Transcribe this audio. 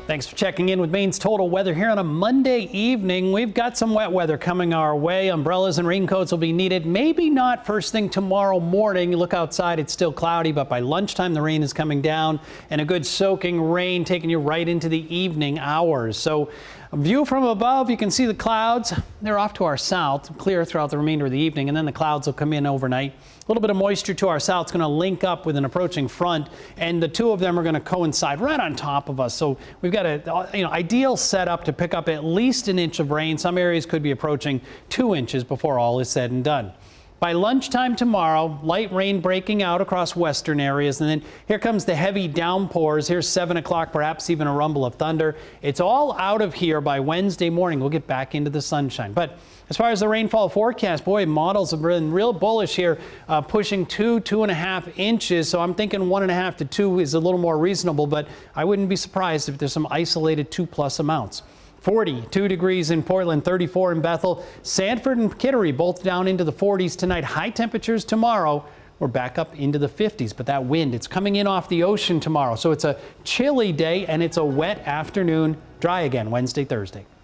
Thanks for checking in with Maine's Total Weather here on a Monday evening. We've got some wet weather coming our way. Umbrellas and raincoats will be needed. Maybe not first thing tomorrow morning. You look outside, it's still cloudy, but by lunchtime the rain is coming down and a good soaking rain taking you right into the evening hours. So a view from above, you can see the clouds. They're off to our south, clear throughout the remainder of the evening, and then the clouds will come in overnight. A little bit of moisture to our south is going to link up with an approaching front, and the two of them are going to coincide right on top of us. So we've got a ideal setup to pick up at least an inch of rain. Some areas could be approaching 2 inches before all is said and done. By lunchtime tomorrow, light rain breaking out across western areas, and then here comes the heavy downpours. Here's 7 o'clock, perhaps even a rumble of thunder. It's all out of here by Wednesday morning. We'll get back into the sunshine. But as far as the rainfall forecast, boy, models have been real bullish here, pushing 2.5 inches. So I'm thinking 1.5 to 2 is a little more reasonable, but I wouldn't be surprised if there's some isolated 2+ amounts. 42 degrees in Portland, 34 in Bethel, Sanford and Kittery both down into the 40s tonight. High temperatures tomorrow. We're back up into the 50s, but that wind, it's coming in off the ocean tomorrow. So it's a chilly day and it's a wet afternoon. Dry again Wednesday, Thursday.